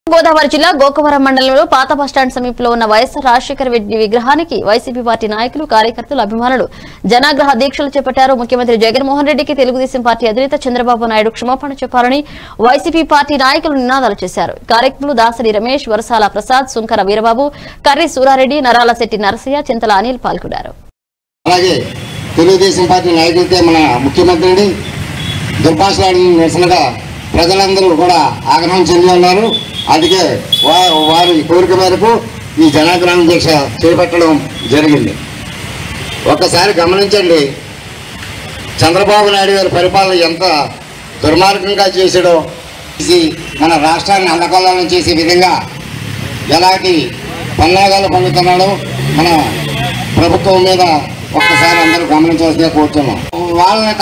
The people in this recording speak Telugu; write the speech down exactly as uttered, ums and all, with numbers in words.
గోదావరి జిల్లా గోకవరం మండలంలో పాత బస్టాండ్ సమీపంలో ఉన్న వైఎస్ఆర్ రాజశేఖర రెడ్డి విగ్రహానికి వైసీపీ పార్టీ నాయకులు కార్యకర్తలు అభిమానులు జనాగ్రహ దీక్షలు చేపట్టారు. ముఖ్యమంత్రి జగన్మోహన్ రెడ్డికి తెలుగుదేశం పార్టీ అధినేత చంద్రబాబు నాయుడు క్షమాపణ చెప్పాలని వైసీపీ పార్టీ నాయకులు నినాదాలు చేశారు. కార్యక్రమంలో దాసరి రమేష్, వరసాల ప్రసాద్, సుంకర వీరబాబు, కర్రి సూరారెడ్డి, నరాల శెట్టి నరసయ్య, చింతల అనిల్ పాల్గొన్నారు. అలాగే తెలుగుదేశం పార్టీ నాయకులతో మన ముఖ్యమంత్రిని దుర్భాషలాడిన నిరసనగా ప్రజలందరూ కూడా ఆగ్రహం చెంది ఉన్నారు. అందుకే వారి కోరిక మేరకు ఈ జనాగ్రహం దీక్ష చేపట్టడం జరిగింది. ఒక్కసారి గమనించండి, చంద్రబాబు నాయుడు గారి పరిపాలన ఎంత దుర్మార్గంగా చేసాడో, మన రాష్ట్రాన్ని అల్లకల్లోలం చేసే విధంగా ఎలాంటి పన్నాగాలు పండుతున్నాడో మన ప్రభుత్వం మీద ఒక్కసారి అందరూ గమనించవలసిందిగా కోరుతున్నాం. వాళ్ళని